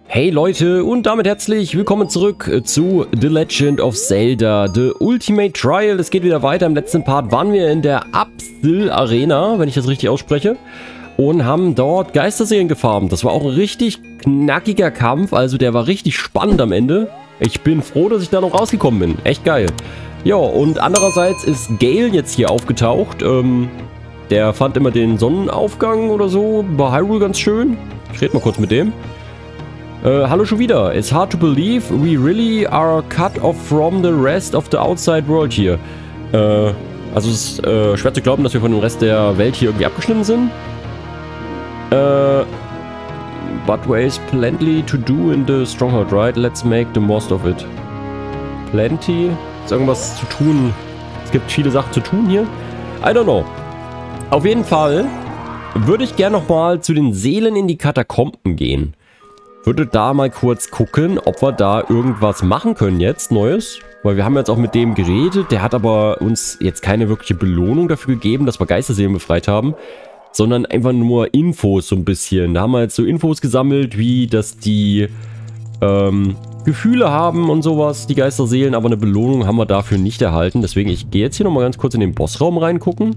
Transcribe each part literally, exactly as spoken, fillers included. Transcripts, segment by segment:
Hey Leute und damit herzlich willkommen zurück zu The Legend of Zelda The Ultimate Trial. Es geht wieder weiter. Im letzten Part waren wir in der Absil Arena, wenn ich das richtig ausspreche, und haben dort Geisterseelen gefarmt. Das war auch ein richtig knackiger Kampf, also der war richtig spannend am Ende. Ich bin froh, dass ich da noch rausgekommen bin. Echt geil. Ja, und andererseits ist Gale jetzt hier aufgetaucht. Ähm, der fand immer den Sonnenaufgang oder so bei Hyrule ganz schön. Ich rede mal kurz mit dem. Uh, hallo schon wieder. It's hard to believe we really are cut off from the rest of the outside world here. Uh, also es ist uh, schwer zu glauben, dass wir von dem Rest der Welt hier irgendwie abgeschnitten sind. Uh, but there's plenty to do in the Stronghold, right? Let's make the most of it. Plenty? Ist irgendwas zu tun? Es gibt viele Sachen zu tun hier. I don't know. Auf jeden Fall würde ich gerne nochmal zu den Seelen in die Katakomben gehen. Würde da mal kurz gucken, ob wir da irgendwas machen können jetzt, Neues. Weil wir haben jetzt auch mit dem geredet. Der hat aber uns jetzt keine wirkliche Belohnung dafür gegeben, dass wir Geisterseelen befreit haben. Sondern einfach nur Infos so ein bisschen. Da haben wir jetzt so Infos gesammelt, wie dass die ähm, Gefühle haben und sowas, die Geisterseelen. Aber eine Belohnung haben wir dafür nicht erhalten. Deswegen, ich gehe jetzt hier nochmal ganz kurz in den Bossraum reingucken.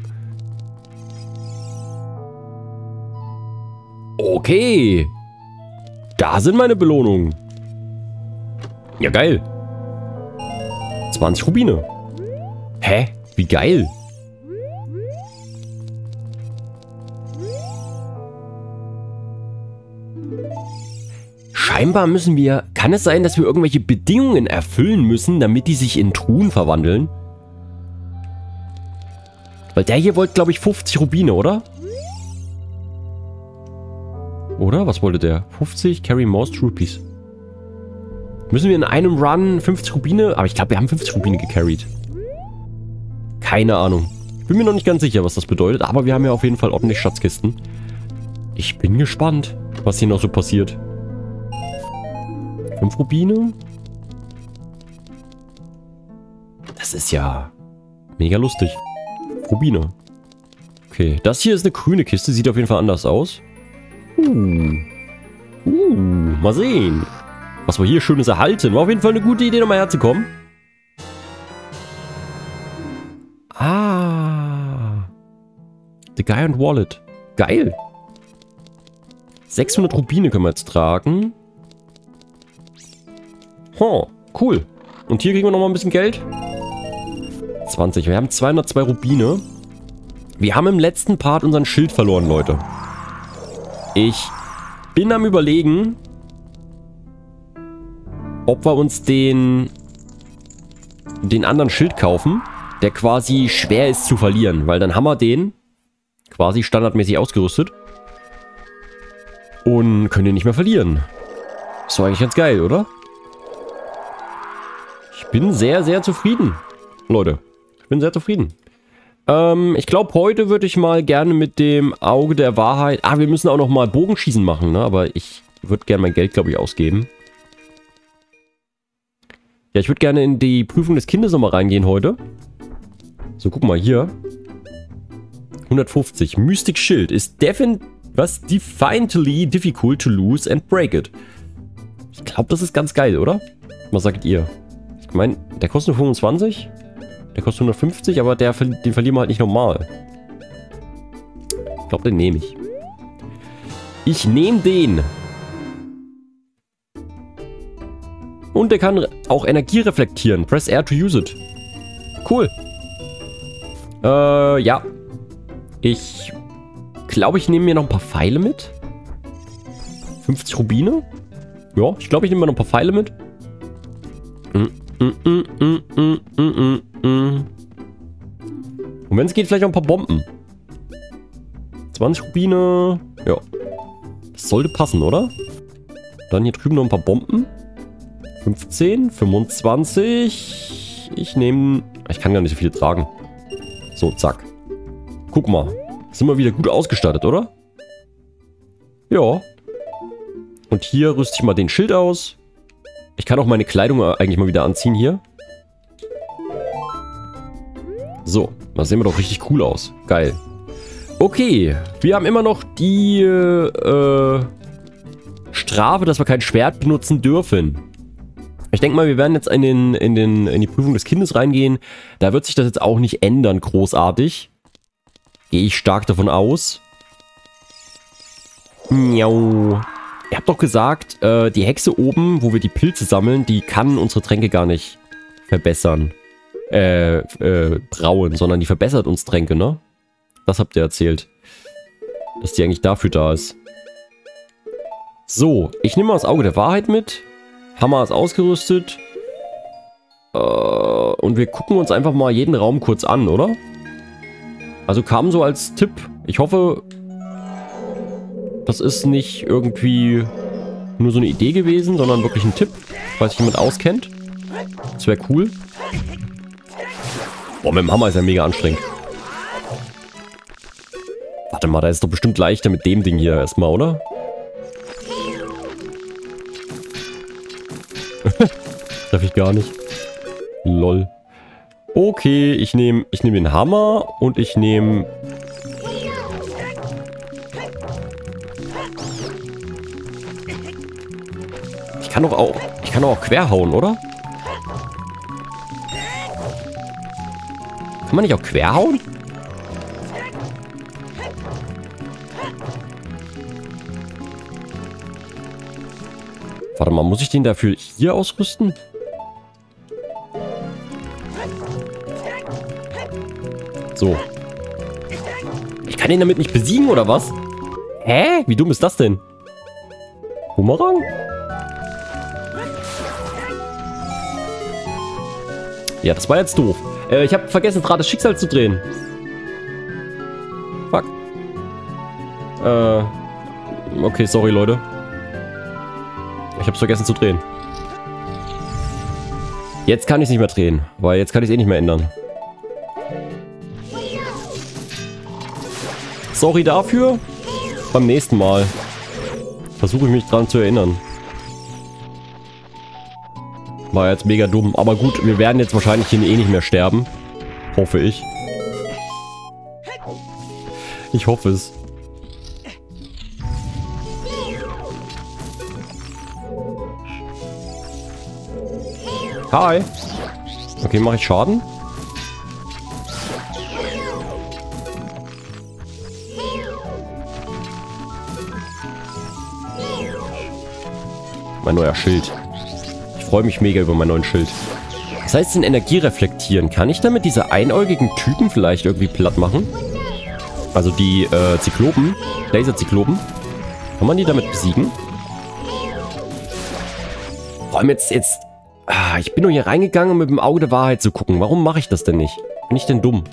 Okay. Da sind meine Belohnungen. Ja, geil. zwanzig Rubine. Hä? Wie geil. Scheinbar müssen wir... Kann es sein, dass wir irgendwelche Bedingungen erfüllen müssen, damit die sich in Truhen verwandeln? Weil der hier wollte, glaube ich, fünfzig Rubine, oder? Oder? Was wollte der? fünfzig, carry most rupees. Müssen wir in einem Run fünfzig Rubine? Aber ich glaube, wir haben fünfzig Rubine gecarried. Keine Ahnung. Ich bin mir noch nicht ganz sicher, was das bedeutet. Aber wir haben ja auf jeden Fall ordentlich Schatzkisten. Ich bin gespannt, was hier noch so passiert. fünf Rubine? Das ist ja mega lustig. Rubine. Okay, das hier ist eine grüne Kiste. Sieht auf jeden Fall anders aus. Uh. Uh, mal sehen. Was wir hier Schönes erhalten. War auf jeden Fall eine gute Idee, nochmal herzukommen. Ah. The Giant Wallet. Geil. sechshundert Rubine können wir jetzt tragen. Oh, cool. Und hier kriegen wir nochmal ein bisschen Geld. zwanzig. Wir haben zweihundertzwei Rubine. Wir haben im letzten Part unseren Schild verloren, Leute. Ich bin am Überlegen, ob wir uns den, den anderen Schild kaufen, der quasi schwer ist zu verlieren. Weil dann haben wir den quasi standardmäßig ausgerüstet und können den nicht mehr verlieren. Ist doch eigentlich ganz geil, oder? Ich bin sehr, sehr zufrieden, Leute. Ich bin sehr zufrieden. Ähm, ich glaube, heute würde ich mal gerne mit dem Auge der Wahrheit... Ah, wir müssen auch noch mal Bogenschießen machen, ne? Aber ich würde gerne mein Geld, glaube ich, ausgeben. Ja, ich würde gerne in die Prüfung des Kindes nochmal reingehen heute. So, guck mal hier. hundertfünfzig. Mystic Shield ist defin... Was? Defiantly difficult to lose and break it. Ich glaube, das ist ganz geil, oder? Was sagt ihr? Ich meine, der kostet nur fünfundzwanzig. Der kostet hundertfünfzig, aber der, den verlieren wir halt nicht normal. Ich glaube, den nehme ich. Ich nehme den. Und der kann auch Energie reflektieren. Press R to use it. Cool. Äh, ja. Ich glaube, ich nehme mir noch ein paar Pfeile mit. fünfzig Rubine. Ja, ich glaube, ich nehme mir noch ein paar Pfeile mit. Mm, mm, mm, mm, mm, mm, mm. Und wenn es geht, vielleicht noch ein paar Bomben. zwanzig Rubine. Ja. Das sollte passen, oder? Dann hier drüben noch ein paar Bomben. fünfzehn, fünfundzwanzig. Ich nehme... Ich kann gar nicht so viel tragen. So, zack. Guck mal. Sind wir wieder gut ausgestattet, oder? Ja. Und hier rüste ich mal den Schild aus. Ich kann auch meine Kleidung eigentlich mal wieder anziehen hier. So, da sehen wir doch richtig cool aus. Geil. Okay, wir haben immer noch die äh, Strafe, dass wir kein Schwert benutzen dürfen. Ich denke mal, wir werden jetzt in, den, in, den, in die Prüfung des Kindes reingehen. Da wird sich das jetzt auch nicht ändern, großartig. Gehe ich stark davon aus. Miau. Ihr habt doch gesagt, äh, die Hexe oben, wo wir die Pilze sammeln, die kann unsere Tränke gar nicht verbessern. Äh, äh, brauen, sondern die verbessert uns Tränke, ne? Das habt ihr erzählt. Dass die eigentlich dafür da ist. So, ich nehme mal das Auge der Wahrheit mit. Hammer ist ausgerüstet. Äh, und wir gucken uns einfach mal jeden Raum kurz an, oder? Also kam so als Tipp. Ich hoffe, das ist nicht irgendwie nur so eine Idee gewesen, sondern wirklich ein Tipp, falls sich jemand auskennt. Das wäre cool. Boah, mit dem Hammer ist ja mega anstrengend. Warte mal, da ist doch bestimmt leichter mit dem Ding hier erstmal, oder? Treffe ich gar nicht. Lol. Okay, ich nehme ich nehm den Hammer und ich nehme... Ich kann doch auch... Ich kann doch auch quer hauen, oder? Kann man nicht auch quer hauen? Warte mal, muss ich den dafür hier ausrüsten? So. Ich kann ihn damit nicht besiegen, oder was? Hä? Wie dumm ist das denn? Bumerang? Ja, das war jetzt doof. Äh, ich habe vergessen, das Rad des Schicksals zu drehen. Fuck. Äh. Okay, sorry, Leute. Ich hab's vergessen zu drehen. Jetzt kann ich es nicht mehr drehen, weil jetzt kann ich es eh nicht mehr ändern. Sorry dafür. Beim nächsten Mal versuche ich mich dran zu erinnern. War jetzt mega dumm. Aber gut, wir werden jetzt wahrscheinlich hier eh nicht mehr sterben. Hoffe ich. Ich hoffe es. Hi. Okay, mache ich Schaden? Mein neuer Schild. Ich freue mich mega über meinen neuen Schild. Das heißt, in Energie reflektieren. Kann ich damit diese einäugigen Typen vielleicht irgendwie platt machen? Also die äh, Zyklopen. Laser-Zyklopen. Kann man die damit besiegen? Vor allem jetzt, jetzt... Ah, ich bin nur hier reingegangen, um mit dem Auge der Wahrheit zu gucken. Warum mache ich das denn nicht? Bin ich denn dumm?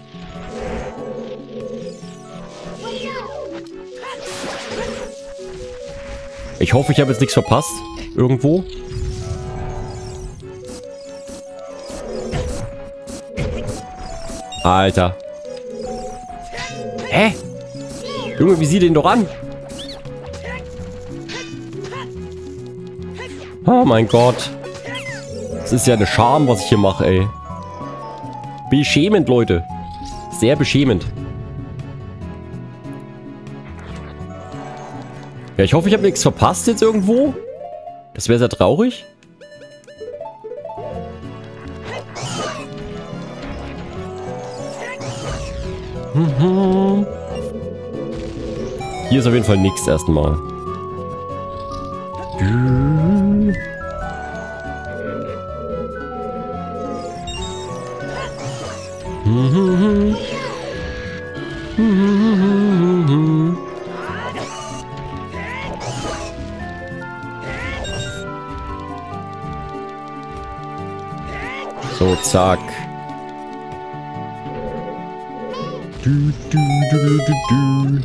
Ich hoffe, ich habe jetzt nichts verpasst. Irgendwo. Alter. Hä? Junge, wie sieh den doch an? Oh mein Gott. Das ist ja eine Scham, was ich hier mache, ey. Beschämend, Leute. Sehr beschämend. Ja, ich hoffe, ich habe nichts verpasst jetzt irgendwo. Das wäre sehr traurig. Hier ist auf jeden Fall nichts erstmal. So, zack. Du, du, du, du, du, du.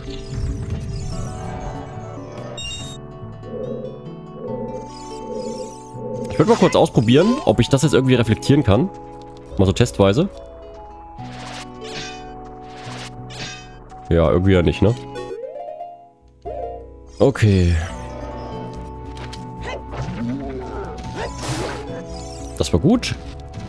Ich würde mal kurz ausprobieren, ob ich das jetzt irgendwie reflektieren kann. Mal so testweise. Ja, irgendwie ja nicht, ne? Okay. Das war gut.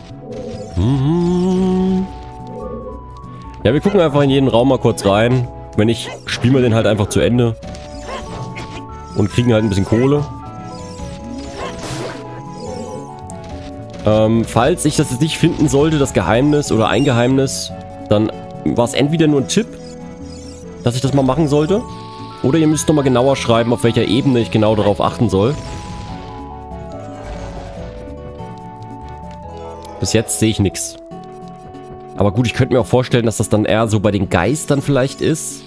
Mhm. Ja, wir gucken einfach in jeden Raum mal kurz rein. Wenn nicht, spielen wir den halt einfach zu Ende. Und kriegen halt ein bisschen Kohle. Ähm, falls ich das jetzt nicht finden sollte, das Geheimnis oder ein Geheimnis, dann war es entweder nur ein Tipp, dass ich das mal machen sollte, oder ihr müsst nochmal genauer schreiben, auf welcher Ebene ich genau darauf achten soll. Bis jetzt sehe ich nichts. Aber gut, ich könnte mir auch vorstellen, dass das dann eher so bei den Geistern vielleicht ist.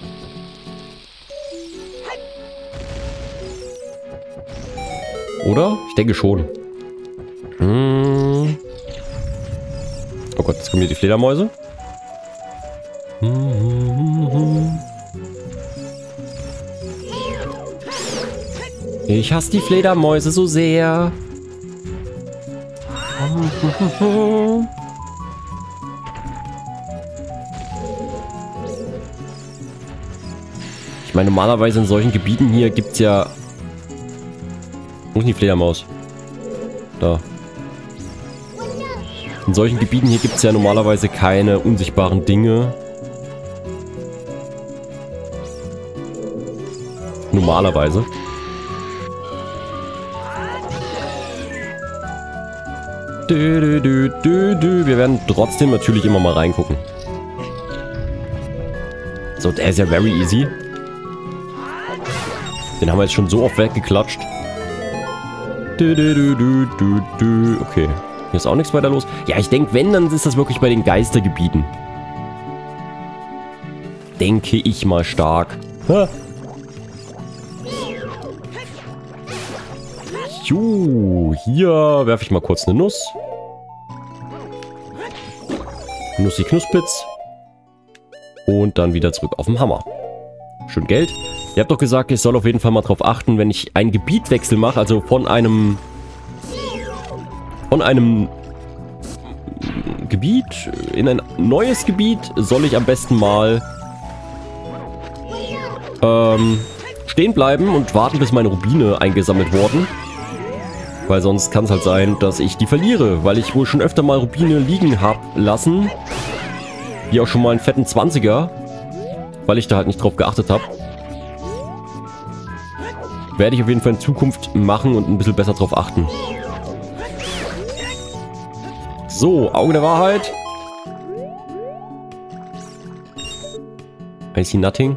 Oder? Ich denke schon. Hm. Oh Gott, jetzt kommen hier die Fledermäuse. Ich hasse die Fledermäuse so sehr. Ich meine, normalerweise in solchen Gebieten hier gibt es ja... Wo ist die Fledermaus? Da. In solchen Gebieten hier gibt es ja normalerweise keine unsichtbaren Dinge. Normalerweise. Dü, dü, dü, dü, dü. Wir werden trotzdem natürlich immer mal reingucken. So, der ist ja very easy. Den haben wir jetzt schon so oft weggeklatscht. Dü, dü, dü, dü, dü, dü. Okay. Hier ist auch nichts weiter los. Ja, ich denke, wenn, dann ist das wirklich bei den Geistergebieten. Denke ich mal stark. Ha. Jo, hier werfe ich mal kurz eine Nuss. Nussi Knuspitz. Und dann wieder zurück auf den Hammer. Schön Geld. Ihr habt doch gesagt, ich soll auf jeden Fall mal drauf achten, wenn ich einen Gebietwechsel mache, also von einem... Von einem Gebiet in ein neues Gebiet, soll ich am besten mal ähm, stehen bleiben und warten, bis meine Rubine eingesammelt wurden. Weil sonst kann es halt sein, dass ich die verliere, weil ich wohl schon öfter mal Rubine liegen habe lassen. Wie auch schon mal einen fetten zwanziger, weil ich da halt nicht drauf geachtet habe. Werde ich auf jeden Fall in Zukunft machen und ein bisschen besser drauf achten. So, Auge der Wahrheit. I see nothing.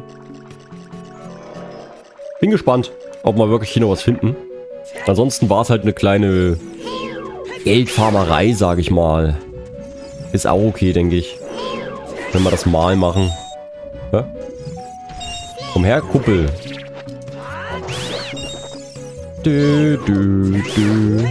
Bin gespannt, ob wir wirklich hier noch was finden. Ansonsten war es halt eine kleine Geldfarmerei, sage ich mal. Ist auch okay, denke ich. Wenn wir das mal machen. Ja? Komm her, Kuppel. Dö, dö, dö.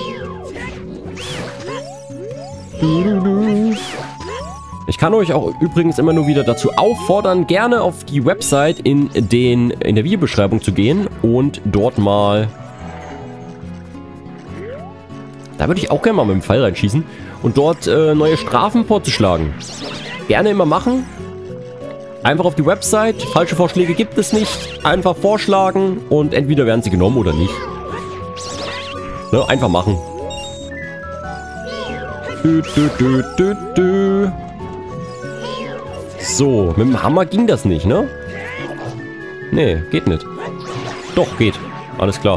Ich kann euch auch übrigens immer nur wieder dazu auffordern, gerne auf die Website in, den, in der Videobeschreibung zu gehen und dort mal... Da würde ich auch gerne mal mit dem Pfeil reinschießen und dort äh, neue Strafen vorzuschlagen. Gerne immer machen. Einfach auf die Website. Falsche Vorschläge gibt es nicht. Einfach vorschlagen und entweder werden sie genommen oder nicht. Ne, einfach machen. Dö, dö, dö, dö, dö. So, mit dem Hammer ging das nicht, ne? Nee, geht nicht. Doch, geht. Alles klar.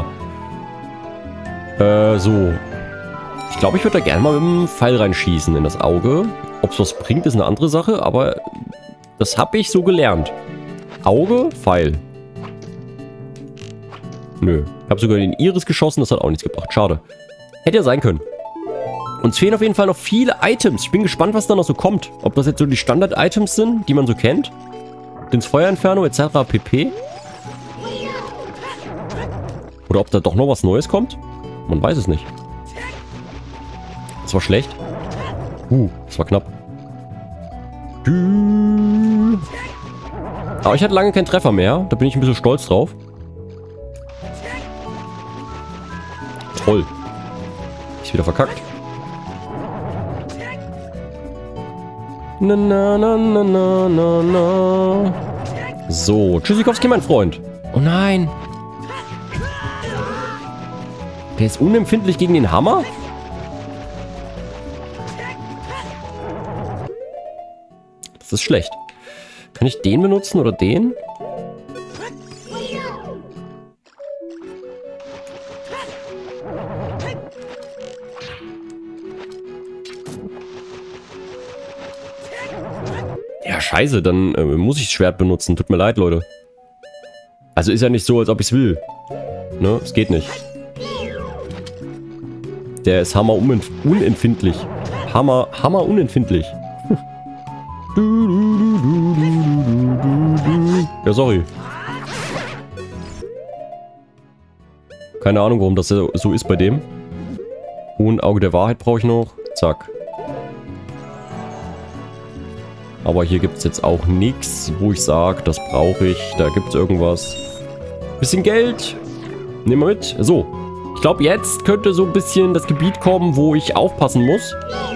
Äh, so. Ich glaube, ich würde da gerne mal mit dem Pfeil reinschießen in das Auge. Ob es was bringt, ist eine andere Sache, aber das habe ich so gelernt. Auge, Pfeil. Nö. Ich habe sogar den Iris geschossen, das hat auch nichts gebracht. Schade. Hätte ja sein können. Uns fehlen auf jeden Fall noch viele Items. Ich bin gespannt, was da noch so kommt. Ob das jetzt so die Standard-Items sind, die man so kennt. Ins Feuerinferno et cetera pp. Oder ob da doch noch was Neues kommt. Man weiß es nicht. Das war schlecht. Uh, das war knapp. Aber ich hatte lange keinen Treffer mehr. Da bin ich ein bisschen stolz drauf. Toll. Ist wieder verkackt. Na, na, na, na, na, na, na. So, Tschüssikowski, mein Freund. Oh nein. Der ist unempfindlich gegen den Hammer? Das ist schlecht. Kann ich den benutzen oder den? scheiße, dann äh, muss ich das Schwert benutzen. Tut mir leid, Leute. Also ist ja nicht so, als ob ich es will. Ne, es geht nicht. Der ist hammer unempfindlich. Hammer, hammer unempfindlich. Ja, sorry. Keine Ahnung, warum das so ist bei dem. Und Auge der Wahrheit brauche ich noch. Zack. Aber hier gibt es jetzt auch nichts, wo ich sage, das brauche ich. Da gibt es irgendwas. Bisschen Geld. Nehmen wir mit. So. Ich glaube, jetzt könnte so ein bisschen das Gebiet kommen, wo ich aufpassen muss.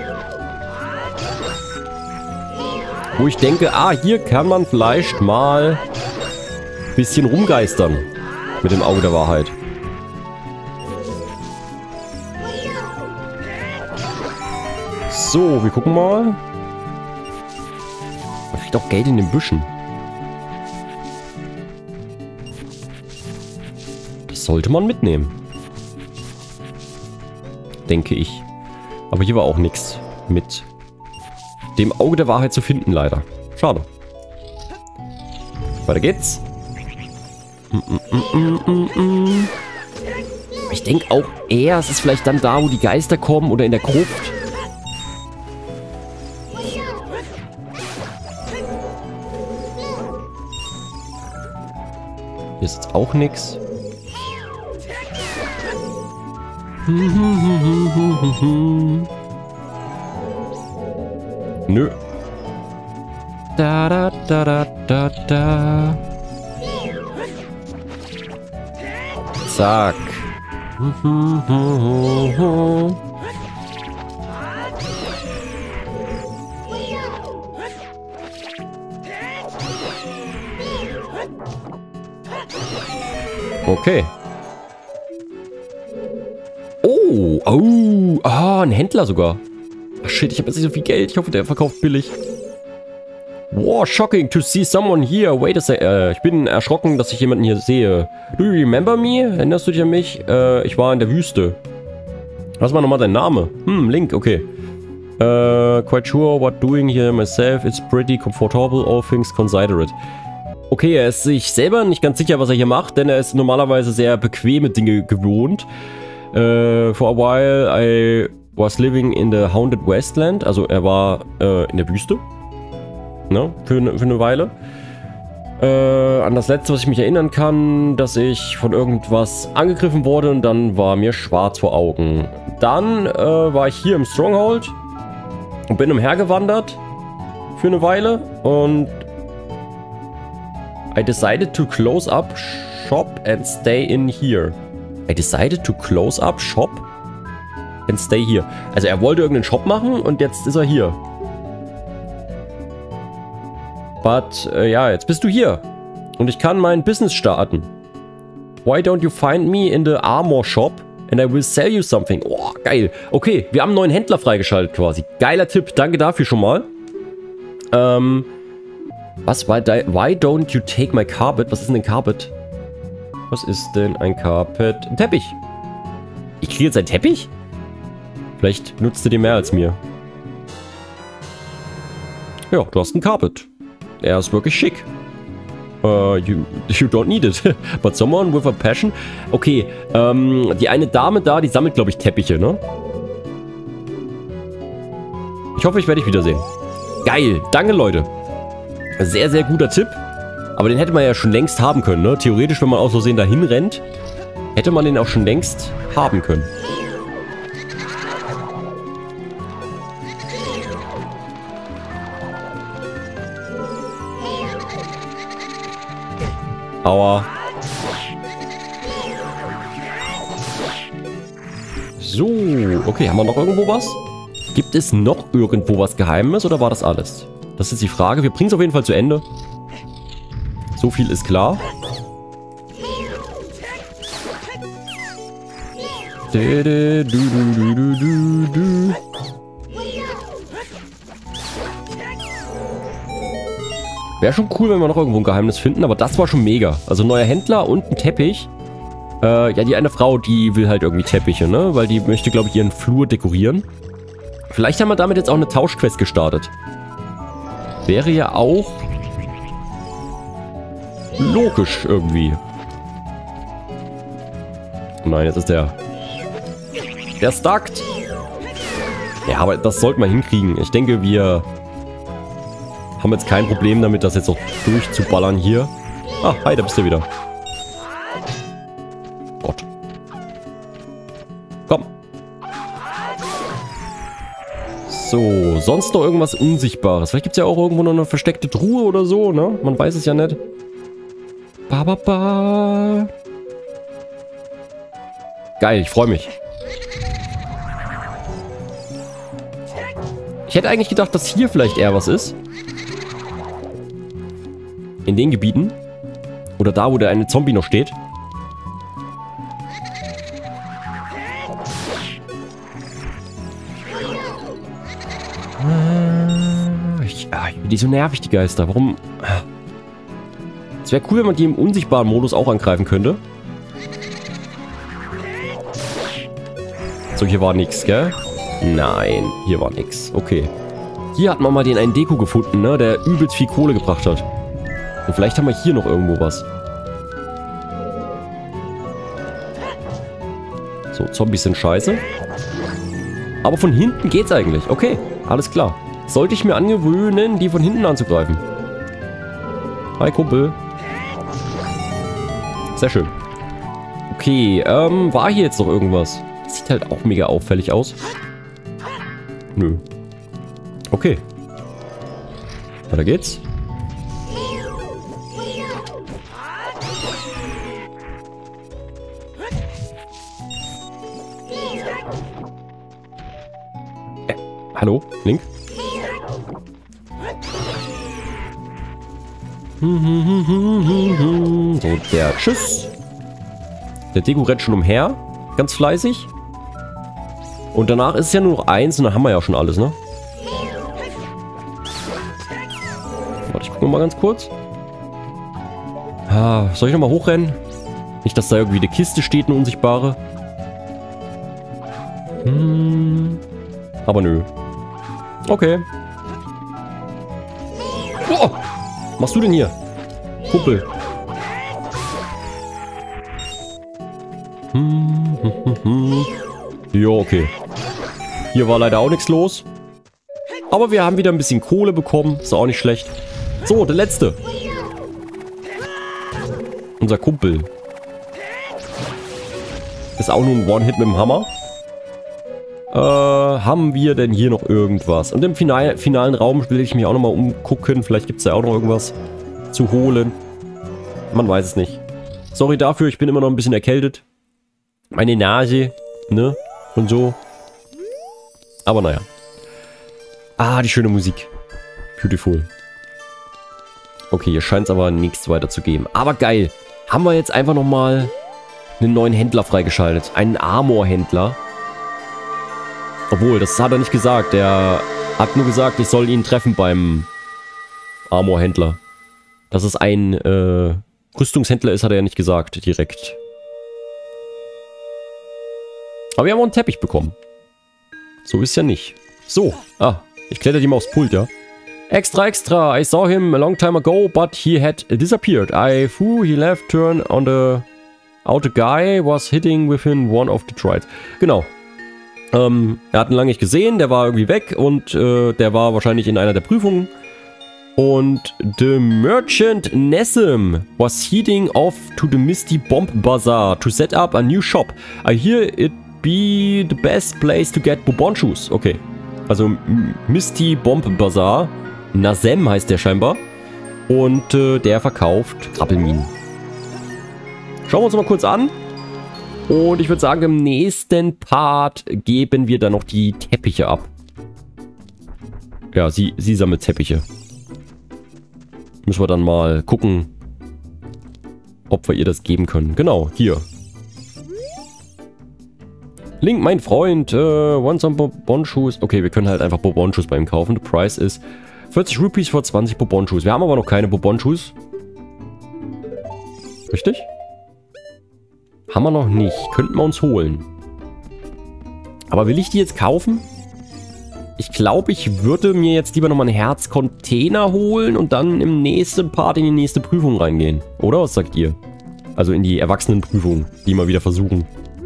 Wo ich denke, ah, hier kann man vielleicht mal ein bisschen rumgeistern. Mit dem Auge der Wahrheit. So, wir gucken mal. Man kriegt auch Geld in den Büschen. Das sollte man mitnehmen. Denke ich. Aber hier war auch nichts mit dem Auge der Wahrheit zu finden, leider. Schade. Weiter geht's. Ich denke auch eher, es ist vielleicht dann da, wo die Geister kommen oder in der Gruft. Hier ist jetzt auch nichts. Nö. Da da da da da da. Zack. Okay. Oh, oh, ah, ein Händler sogar. Ach shit, ich habe jetzt nicht so viel Geld. Ich hoffe, der verkauft billig. Wow, shocking to see someone here. Wait a second. Äh, ich bin erschrocken, dass ich jemanden hier sehe. Do you remember me? Erinnerst du dich an mich? Äh, ich war in der Wüste. Was war nochmal dein Name? Hm, Link, okay. Äh, quite sure what doing here myself. It's pretty comfortable, all things considered. Okay, er ist sich selber nicht ganz sicher, was er hier macht, denn er ist normalerweise sehr bequeme Dinge gewohnt. Uh, for a while I was living in the Haunted Wasteland. Also er war uh, in der Wüste. Ne? Für, ne, für eine Weile. Uh, an das letzte, was ich mich erinnern kann, dass ich von irgendwas angegriffen wurde und dann war mir schwarz vor Augen. Dann uh, war ich hier im Stronghold und bin umhergewandert für eine Weile und I decided to close up shop and stay in here. I decided to close up shop and stay here. Also er wollte irgendeinen Shop machen und jetzt ist er hier. But, äh, ja, jetzt bist du hier. Und ich kann mein Business starten. Why don't you find me in the armor shop and I will sell you something. Oh, geil. Okay, wir haben einen neuen Händler freigeschaltet quasi. Geiler Tipp, danke dafür schon mal. Ähm, was? Why, why don't you take my carpet? Was ist denn ein Carpet? Was ist denn ein Carpet? Ein Teppich. Ich kriege jetzt einen Teppich? Vielleicht nutzt du dir mehr als mir. Ja, du hast einen Carpet. Er ist wirklich schick. Uh, you, you don't need it. But someone with a passion. Okay, ähm, die eine Dame da, die sammelt, glaube ich, Teppiche, ne? Ich hoffe, ich werde dich wiedersehen. Geil. Danke, Leute. Sehr, sehr guter Tipp. Aber den hätte man ja schon längst haben können, ne? Theoretisch, wenn man aus Versehen dahin rennt, hätte man den auch schon längst haben können. Aua. So, okay, haben wir noch irgendwo was? Gibt es noch irgendwo was Geheimes oder war das alles? Das ist die Frage. Wir bringen es auf jeden Fall zu Ende. So viel ist klar. Wäre schon cool, wenn wir noch irgendwo ein Geheimnis finden, aber das war schon mega. Also neuer Händler und ein Teppich. Äh, ja, die eine Frau, die will halt irgendwie Teppiche, ne? Weil die möchte, glaube ich, ihren Flur dekorieren. Vielleicht haben wir damit jetzt auch eine Tauschquest gestartet. Wäre ja auch logisch irgendwie. Nein, jetzt ist der... Der stuckt. Ja, aber das sollten wir hinkriegen. Ich denke, wir haben jetzt kein Problem damit, das jetzt noch durchzuballern hier. Ah, hi, da bist du wieder. Gott. Komm. So, sonst noch irgendwas Unsichtbares. Vielleicht gibt es ja auch irgendwo noch eine versteckte Truhe oder so, ne? Man weiß es ja nicht. Ba, ba, ba. Geil, ich freue mich. Ich hätte eigentlich gedacht, dass hier vielleicht eher was ist. In den Gebieten. Oder da, wo der eine Zombie noch steht. Ich, ah, die so nervig, die Geister. Warum? Es wäre cool, wenn man die im unsichtbaren Modus auch angreifen könnte. So, hier war nichts, gell? Nein, hier war nichts. Okay. Hier hat man mal den einen Deko gefunden, ne? Der übelst viel Kohle gebracht hat. Und vielleicht haben wir hier noch irgendwo was. So, Zombies sind scheiße. Aber von hinten geht's eigentlich. Okay, alles klar. Sollte ich mir angewöhnen, die von hinten anzugreifen. Hi, Kumpel. Sehr schön. Okay, ähm, war hier jetzt noch irgendwas? Sieht halt auch mega auffällig aus. Nö. Okay. Weiter geht's. Äh, hallo? Link? So, der Tschüss. Der Deko rennt schon umher. Ganz fleißig. Und danach ist es ja nur noch eins und dann haben wir ja schon alles, ne? Warte, ich gucke mal ganz kurz. Ah, soll ich nochmal hochrennen? Nicht, dass da irgendwie eine Kiste steht, eine unsichtbare. Hm. Aber nö. Okay. Oh, was machst du denn hier? Kumpel. Hm, hm, hm, hm. Jo, okay. Hier war leider auch nichts los. Aber wir haben wieder ein bisschen Kohle bekommen. Ist auch nicht schlecht. So, der letzte. Unser Kumpel. Ist auch nur ein One-Hit mit dem Hammer. Äh, haben wir denn hier noch irgendwas? Und im Final finalen Raum will ich mich auch nochmal umgucken. Vielleicht gibt es ja auch noch irgendwas zu holen. Man weiß es nicht. Sorry dafür, ich bin immer noch ein bisschen erkältet. Meine Nase, ne? Und so. Aber naja. Ah, die schöne Musik. Beautiful. Okay, hier scheint es aber nichts weiter zu geben. Aber geil. Haben wir jetzt einfach nochmal einen neuen Händler freigeschaltet. Einen Armor-Händler. Obwohl, das hat er nicht gesagt. Der hat nur gesagt, ich soll ihn treffen beim Armor-Händler. Dass es ein äh, Rüstungshändler ist, hat er ja nicht gesagt direkt. Aber wir haben auch einen Teppich bekommen. So ist ja nicht. So. Ah, ich kletter die mal aufs Pult, ja. Extra, extra. I saw him a long time ago, but he had disappeared. I threw, he left, turn on the... Out a guy was hitting within one of the trials. Genau. Ähm, er hat ihn lange nicht gesehen, der war irgendwie weg und äh, der war wahrscheinlich in einer der Prüfungen. Und the merchant Nessim was heading off to the Misty Bomb Bazaar to set up a new shop. I hear it be the best place to get Bourbon Shoes. Okay. Also M Misty Bomb Bazaar. Nessim heißt der scheinbar. Und äh, der verkauft Krabbelminen. Schauen wir uns mal kurz an. Und ich würde sagen, im nächsten Part geben wir dann noch die Teppiche ab. Ja, sie, sie sammelt Teppiche. Müssen wir dann mal gucken, ob wir ihr das geben können. Genau, hier. Link, mein Freund, uh, want some Bourbon-Shoes. Okay, wir können halt einfach Bourbon-Shoes bei ihm kaufen. The price ist vierzig Rupees für zwanzig Bourbon-Shoes. Wir haben aber noch keine Bourbon-Shoes. Richtig? Haben wir noch nicht. Könnten wir uns holen. Aber will ich die jetzt kaufen? ich glaube, ich würde mir jetzt lieber nochmal einen Herzcontainer holen und dann im nächsten Part in die nächste Prüfung reingehen. Oder was sagt ihr? Also in die Erwachsenenprüfung, die mal wieder versuchen.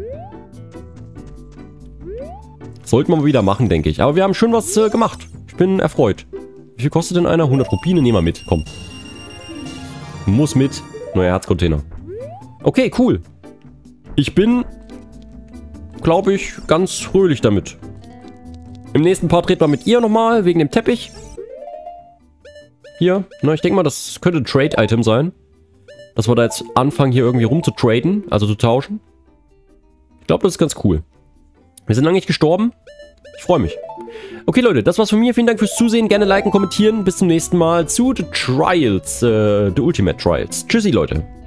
Sollten wir mal wieder machen, denke ich. Aber wir haben schon was äh, gemacht. Ich bin erfreut. Wie viel kostet denn einer? hundert Rupine, nehmen wir mit. Komm. Muss mit. Neuer Herzcontainer. Okay, cool. Ich bin, glaube ich, ganz fröhlich damit. Im nächsten Part reden wir mit ihr nochmal, wegen dem Teppich. Hier. Na, ich denke mal, das könnte ein Trade-Item sein. Dass wir da jetzt anfangen, hier irgendwie rumzutraden, also zu tauschen. Ich glaube, das ist ganz cool. Wir sind lange nicht gestorben. Ich freue mich. Okay, Leute, das war's von mir. Vielen Dank fürs Zusehen. Gerne liken, kommentieren. Bis zum nächsten Mal zu The Trials, äh, The Ultimate Trials. Tschüssi, Leute.